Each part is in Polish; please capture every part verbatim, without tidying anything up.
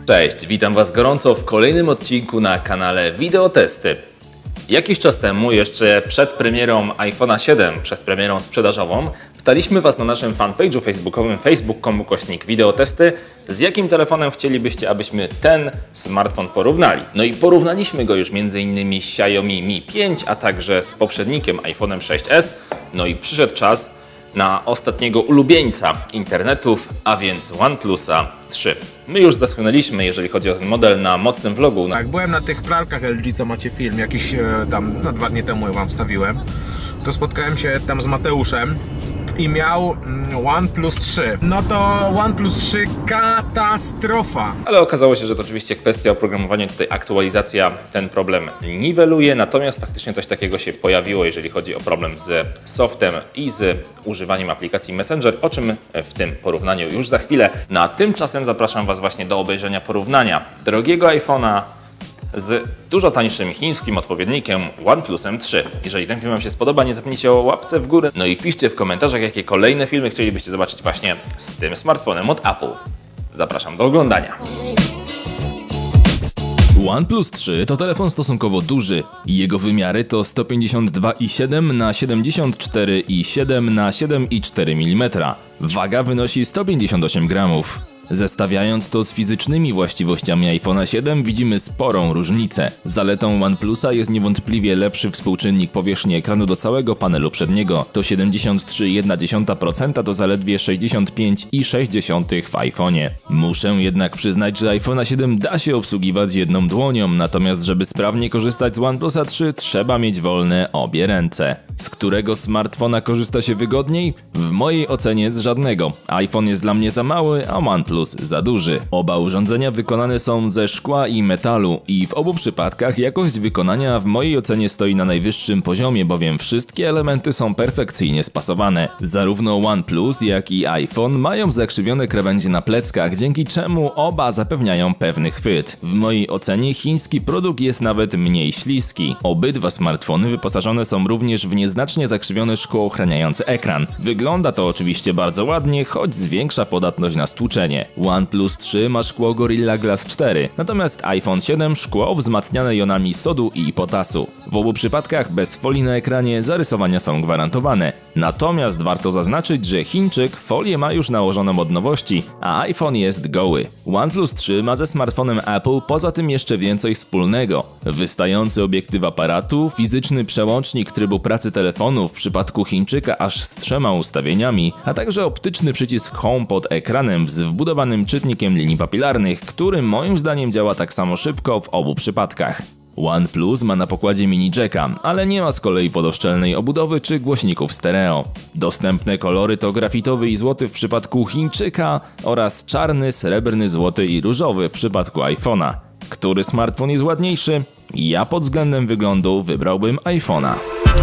Cześć, witam Was gorąco w kolejnym odcinku na kanale Wideotesty. Jakiś czas temu, jeszcze przed premierą iPhone'a siedem, przed premierą sprzedażową, pytaliśmy Was na naszym fanpage'u facebookowym facebook kropka com ukośnik wideotesty, z jakim telefonem chcielibyście, abyśmy ten smartfon porównali. No i porównaliśmy go już między innymi z Xiaomi Mi pięć, a także z poprzednikiem iPhone'em sześć es. No i przyszedł czas na ostatniego ulubieńca internetów, a więc OnePlusa trzy. My już zaschnęliśmy, jeżeli chodzi o ten model, na mocnym vlogu. Tak, byłem na tych pralkach L G, co macie film, jakiś e, tam, no dwa dni temu wam wstawiłem. To spotkałem się tam z Mateuszem i miał mm, OnePlus trzy. No to OnePlus trzy katastrofa. Ale okazało się, że to oczywiście kwestia oprogramowania, tutaj aktualizacja ten problem niweluje, natomiast faktycznie coś takiego się pojawiło, jeżeli chodzi o problem z softem i z używaniem aplikacji Messenger, o czym w tym porównaniu już za chwilę. No a tymczasem zapraszam Was właśnie do obejrzenia porównania drogiego iPhone'a z dużo tańszym chińskim odpowiednikiem OnePlusem trzy. Jeżeli ten film Wam się spodoba, nie zapomnijcie o łapce w górę. No i piszcie w komentarzach, jakie kolejne filmy chcielibyście zobaczyć właśnie z tym smartfonem od Apple. Zapraszam do oglądania. OnePlus trzy to telefon stosunkowo duży. Jego wymiary to sto pięćdziesiąt dwa i siedem na siedemdziesiąt cztery i siedem na siedem i cztery milimetra. Waga wynosi sto pięćdziesiąt osiem gramów. Zestawiając to z fizycznymi właściwościami iPhone'a siedem, widzimy sporą różnicę. Zaletą OnePlusa jest niewątpliwie lepszy współczynnik powierzchni ekranu do całego panelu przedniego. To siedemdziesiąt trzy i jedna dziesiąta procent to zaledwie sześćdziesiąt pięć i sześć dziesiątych w iPhone'ie. Muszę jednak przyznać, że iPhone'a siedem da się obsługiwać jedną dłonią, natomiast żeby sprawnie korzystać z OnePlusa trzy, trzeba mieć wolne obie ręce. Z którego smartfona korzysta się wygodniej? W mojej ocenie z żadnego. iPhone jest dla mnie za mały, a OnePlus za duży. Oba urządzenia wykonane są ze szkła i metalu i w obu przypadkach jakość wykonania w mojej ocenie stoi na najwyższym poziomie, bowiem wszystkie elementy są perfekcyjnie spasowane. Zarówno OnePlus, jak i iPhone mają zakrzywione krawędzie na pleckach, dzięki czemu oba zapewniają pewny chwyt. W mojej ocenie chiński produkt jest nawet mniej śliski. Obydwa smartfony wyposażone są również w nieznacznie zakrzywione szkło ochraniające ekran. Wygląda to oczywiście bardzo ładnie, choć zwiększa podatność na stłuczenie. OnePlus trzy ma szkło Gorilla Glass cztery, natomiast iPhone siedem szkło wzmacniane jonami sodu i potasu. W obu przypadkach bez folii na ekranie zarysowania są gwarantowane. Natomiast warto zaznaczyć, że Chińczyk folię ma już nałożoną od nowości, a iPhone jest goły. OnePlus trzy ma ze smartfonem Apple poza tym jeszcze więcej wspólnego. Wystający obiektyw aparatu, fizyczny przełącznik trybu pracy telefonu w przypadku Chińczyka aż z trzema ustawieniami, a także optyczny przycisk Home pod ekranem z wbudowanym czytnikiem linii papilarnych, który moim zdaniem działa tak samo szybko w obu przypadkach. OnePlus ma na pokładzie mini jacka, ale nie ma z kolei wodoszczelnej obudowy czy głośników stereo. Dostępne kolory to grafitowy i złoty w przypadku Chińczyka oraz czarny, srebrny, złoty i różowy w przypadku iPhone'a. Który smartfon jest ładniejszy? Ja pod względem wyglądu wybrałbym iPhone'a.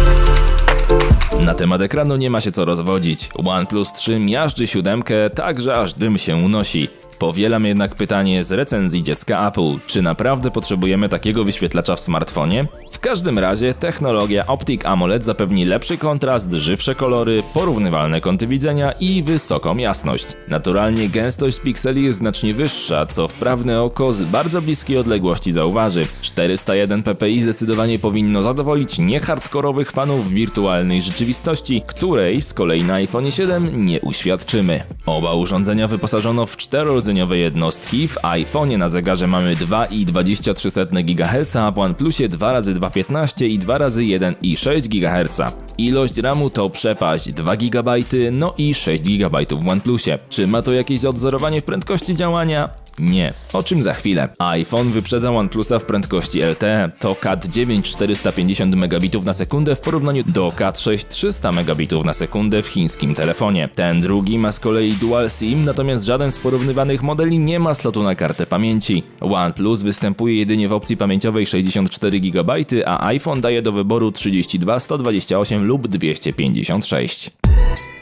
Na temat ekranu nie ma się co rozwodzić. OnePlus trzy miażdży siódemkę tak, że aż dym się unosi. Powielam jednak pytanie z recenzji dziecka Apple, czy naprawdę potrzebujemy takiego wyświetlacza w smartfonie? W każdym razie technologia Optic AMOLED zapewni lepszy kontrast, żywsze kolory, porównywalne kąty widzenia i wysoką jasność. Naturalnie gęstość pikseli jest znacznie wyższa, co wprawne oko z bardzo bliskiej odległości zauważy. czterysta jeden p p i zdecydowanie powinno zadowolić niehardkorowych fanów wirtualnej rzeczywistości, której z kolei na iPhone siedem nie uświadczymy. Oba urządzenia wyposażono w czterorodzeniowe jednostki, w iPhone'ie na zegarze mamy dwa i dwadzieścia trzy gigaherca, a w OnePlusie dwa razy dwa piętnaście i dwa razy jeden i sześć gigaherca. Ilość ramu to przepaść dwa gigabajty, no i sześć gigabajtów w OnePlusie. Czy ma to jakieś odwzorowanie w prędkości działania? Nie, o czym za chwilę. iPhone wyprzedza OnePlusa w prędkości L T E, to Cat dziewięć czterysta pięćdziesiąt megabitów na sekundę w porównaniu do Cat sześć trzysta megabitów na sekundę w chińskim telefonie. Ten drugi ma z kolei Dual SIM, natomiast żaden z porównywanych modeli nie ma slotu na kartę pamięci. OnePlus występuje jedynie w opcji pamięciowej sześćdziesiąt cztery gigabajty, a iPhone daje do wyboru trzydzieści dwa, sto dwadzieścia osiem lub dwieście pięćdziesiąt sześć.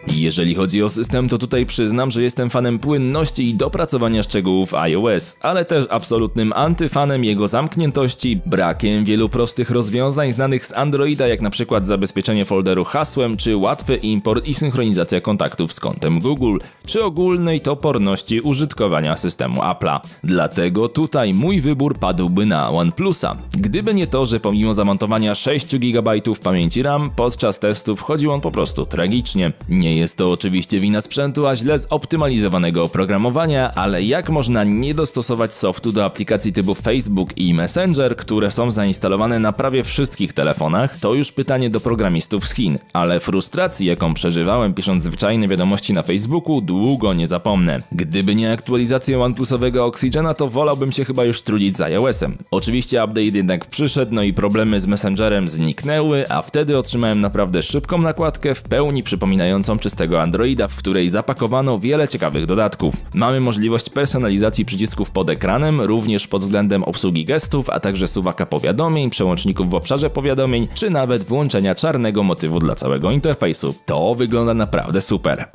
Jeżeli chodzi o system, to tutaj przyznam, że jestem fanem płynności i dopracowania szczegółów iOS, ale też absolutnym antyfanem jego zamkniętości, brakiem wielu prostych rozwiązań znanych z Androida, jak na przykład zabezpieczenie folderu hasłem, czy łatwy import i synchronizacja kontaktów z kontem Google, czy ogólnej toporności użytkowania systemu Apple'a. Dlatego tutaj mój wybór padłby na OnePlusa. Gdyby nie to, że pomimo zamontowania sześć gigabajtów pamięci RAM, podczas testów chodził on po prostu tragicznie. Nie jest to oczywiście wina sprzętu, a źle zoptymalizowanego oprogramowania, ale jak można nie dostosować softu do aplikacji typu Facebook i Messenger, które są zainstalowane na prawie wszystkich telefonach, to już pytanie do programistów z Chin, ale frustracji, jaką przeżywałem pisząc zwyczajne wiadomości na Facebooku, długo nie zapomnę. Gdyby nie aktualizacja OnePlusowego Oxygena, to wolałbym się chyba już trudzić z iOS-em. Oczywiście update jednak przyszedł, no i problemy z Messengerem zniknęły, a wtedy otrzymałem naprawdę szybką nakładkę, w pełni przypominającą czystego Androida, w której zapakowano wiele ciekawych dodatków. Mamy możliwość personalizacji przycisków pod ekranem, również pod względem obsługi gestów, a także suwaka powiadomień, przełączników w obszarze powiadomień, czy nawet włączenia czarnego motywu dla całego interfejsu. To wygląda naprawdę super.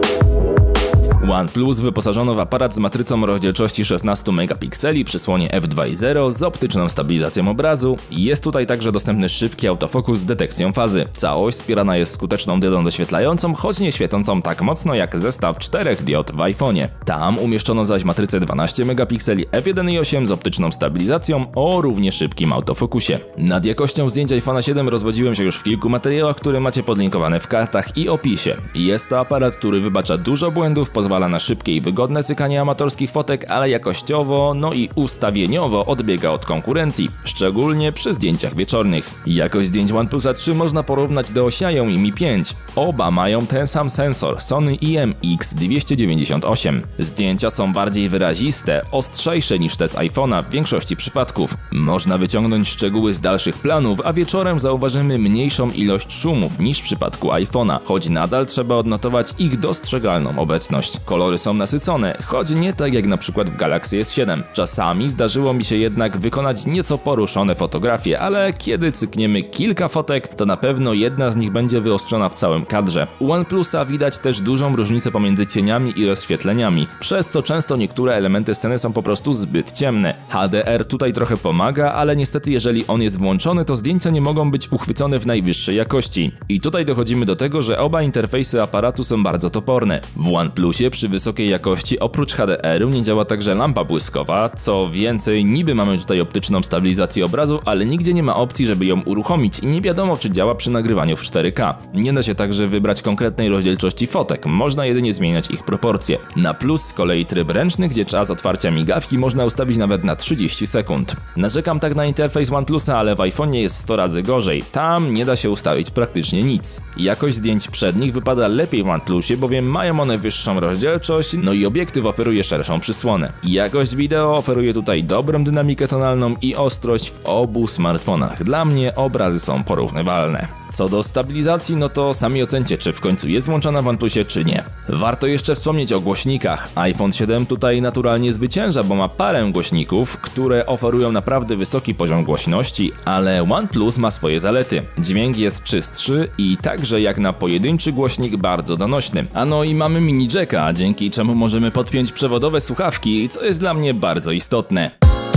OnePlus wyposażono w aparat z matrycą rozdzielczości szesnaście megapikseli przy słonie f dwa i zero z optyczną stabilizacją obrazu. Jest tutaj także dostępny szybki autofokus z detekcją fazy. Całość wspierana jest skuteczną diodą doświetlającą, choć nie świecącą tak mocno jak zestaw czterech diod w iPhone'ie. Tam umieszczono zaś matrycę dwanaście megapikseli f jeden i osiem z optyczną stabilizacją o równie szybkim autofokusie. Nad jakością zdjęć iPhone'a siedem rozwodziłem się już w kilku materiałach, które macie podlinkowane w kartach i opisie. Jest to aparat, który wybacza dużo błędów, pozwala na szybkie i wygodne cykanie amatorskich fotek, ale jakościowo, no i ustawieniowo odbiega od konkurencji, szczególnie przy zdjęciach wieczornych. Jakość zdjęć OnePlusa trzy można porównać do Xiaomi Mi pięć. Oba mają ten sam sensor Sony I M X dwieście dziewięćdziesiąt osiem. Zdjęcia są bardziej wyraziste, ostrzejsze niż te z iPhone'a w większości przypadków. Można wyciągnąć szczegóły z dalszych planów, a wieczorem zauważymy mniejszą ilość szumów niż w przypadku iPhone'a, choć nadal trzeba odnotować ich dostrzegalną obecność. Kolory są nasycone, choć nie tak jak na przykład w Galaxy S siedem. Czasami zdarzyło mi się jednak wykonać nieco poruszone fotografie, ale kiedy cykniemy kilka fotek, to na pewno jedna z nich będzie wyostrzona w całym kadrze. U OnePlusa widać też dużą różnicę pomiędzy cieniami i rozświetleniami, przez co często niektóre elementy sceny są po prostu zbyt ciemne. H D R tutaj trochę pomaga, ale niestety jeżeli on jest włączony, to zdjęcia nie mogą być uchwycone w najwyższej jakości. I tutaj dochodzimy do tego, że oba interfejsy aparatu są bardzo toporne. W OnePlusie przy wysokiej jakości oprócz H D R-u nie działa także lampa błyskowa, co więcej, niby mamy tutaj optyczną stabilizację obrazu, ale nigdzie nie ma opcji, żeby ją uruchomić i nie wiadomo, czy działa przy nagrywaniu w cztery K. Nie da się także wybrać konkretnej rozdzielczości fotek, można jedynie zmieniać ich proporcje. Na plus z kolei tryb ręczny, gdzie czas otwarcia migawki można ustawić nawet na trzydzieści sekund. Narzekam tak na interfejs OnePlusa, ale w iPhone'ie jest sto razy gorzej, tam nie da się ustawić praktycznie nic. Jakość zdjęć przednich wypada lepiej w OnePlusie, bowiem mają one wyższą rozdzielczość, no i obiektyw oferuje szerszą przysłonę. Jakość wideo oferuje tutaj dobrą dynamikę tonalną i ostrość w obu smartfonach. Dla mnie obrazy są porównywalne. Co do stabilizacji, no to sami ocencie, czy w końcu jest włączona w OnePlusie, czy nie. Warto jeszcze wspomnieć o głośnikach. iPhone siedem tutaj naturalnie zwycięża, bo ma parę głośników, które oferują naprawdę wysoki poziom głośności, ale OnePlus ma swoje zalety. Dźwięk jest czystszy i także jak na pojedynczy głośnik bardzo donośny. A no i mamy mini jacka, dzięki czemu możemy podpiąć przewodowe słuchawki, co jest dla mnie bardzo istotne.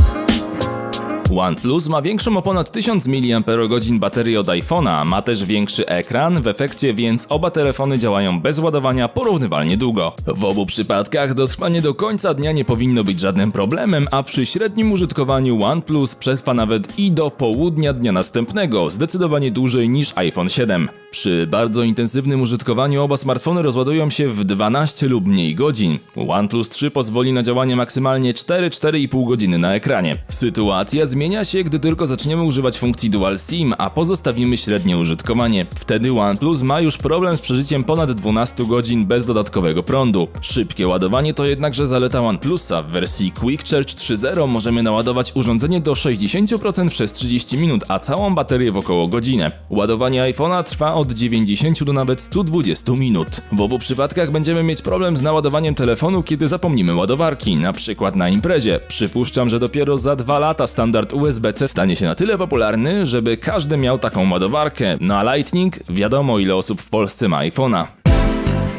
OnePlus ma większą o ponad tysiąc miliamperogodzin baterię od iPhone'a, ma też większy ekran, w efekcie więc oba telefony działają bez ładowania porównywalnie długo. W obu przypadkach dotrwanie do końca dnia nie powinno być żadnym problemem, a przy średnim użytkowaniu OnePlus przetrwa nawet i do południa dnia następnego, zdecydowanie dłużej niż iPhone siedem. Przy bardzo intensywnym użytkowaniu oba smartfony rozładują się w dwanaście lub mniej godzin. OnePlus trzy pozwoli na działanie maksymalnie cztery do czterech i pół godziny na ekranie. Sytuacja zmienia się, gdy tylko zaczniemy używać funkcji Dual SIM, a pozostawimy średnie użytkowanie. Wtedy OnePlus ma już problem z przeżyciem ponad dwunastu godzin bez dodatkowego prądu. Szybkie ładowanie to jednakże zaleta OnePlusa. W wersji Quick Charge trzy zero możemy naładować urządzenie do sześćdziesięciu procent przez trzydzieści minut, a całą baterię w około godzinę. Ładowanie iPhone'a trwa od dziewięćdziesięciu do nawet stu dwudziestu minut. W obu przypadkach będziemy mieć problem z naładowaniem telefonu, kiedy zapomnimy ładowarki, na przykład na imprezie. Przypuszczam, że dopiero za dwa lata standard U S B C stanie się na tyle popularny, żeby każdy miał taką ładowarkę, no a Lightning, wiadomo ile osób w Polsce ma iPhone'a.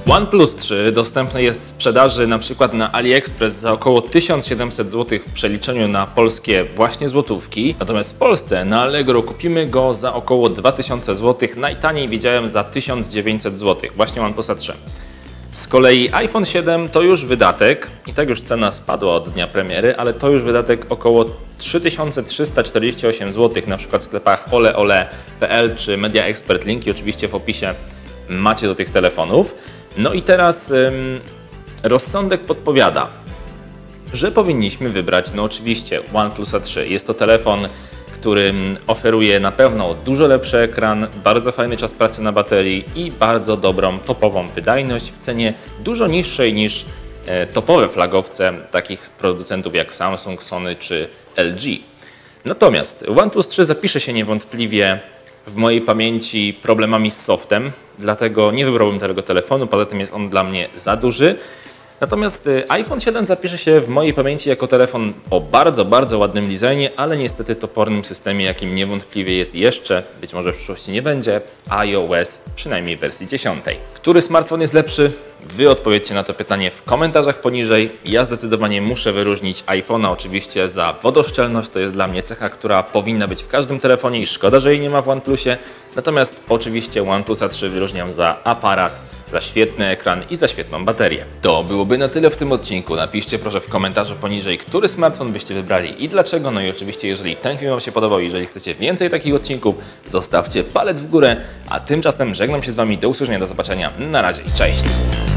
OnePlus trzy dostępny jest w sprzedaży na przykład na AliExpress za około tysiąc siedemset złotych w przeliczeniu na polskie właśnie złotówki. Natomiast w Polsce na Allegro kupimy go za około dwa tysiące złotych. Najtaniej widziałem za tysiąc dziewięćset złotych, właśnie OnePlusa trzy. Z kolei iPhone siedem to już wydatek, i tak już cena spadła od dnia premiery, ale to już wydatek około trzy tysiące trzysta czterdzieści osiem złotych, na przykład w sklepach ole ole kropka pe el czy Media Expert. Linki oczywiście w opisie macie do tych telefonów. No i teraz ym, rozsądek podpowiada, że powinniśmy wybrać, no oczywiście, OnePlusa trzy. Jest to telefon, który oferuje na pewno dużo lepszy ekran, bardzo fajny czas pracy na baterii i bardzo dobrą, topową wydajność w cenie dużo niższej niż e, topowe flagowce takich producentów jak Samsung, Sony czy el gie. Natomiast OnePlus trzy zapisze się niewątpliwie w mojej pamięci problemami z softem, dlatego nie wybrałbym tego telefonu, poza tym jest on dla mnie za duży. Natomiast iPhone siedem zapisze się w mojej pamięci jako telefon o bardzo, bardzo ładnym designie, ale niestety topornym systemie, jakim niewątpliwie jest jeszcze, być może w przyszłości nie będzie, iOS, przynajmniej w wersji dziesiątej. Który smartfon jest lepszy? Wy odpowiedzcie na to pytanie w komentarzach poniżej. Ja zdecydowanie muszę wyróżnić iPhone'a oczywiście za wodoszczelność. To jest dla mnie cecha, która powinna być w każdym telefonie i szkoda, że jej nie ma w OnePlusie. Natomiast oczywiście OnePlusa trzy wyróżniam za aparat, za świetny ekran i za świetną baterię. To byłoby na tyle w tym odcinku. Napiszcie proszę w komentarzu poniżej, który smartfon byście wybrali i dlaczego. No i oczywiście, jeżeli ten film Wam się podobał, jeżeli chcecie więcej takich odcinków, zostawcie palec w górę. A tymczasem żegnam się z Wami. Do usłyszenia, do zobaczenia. Na razie i cześć!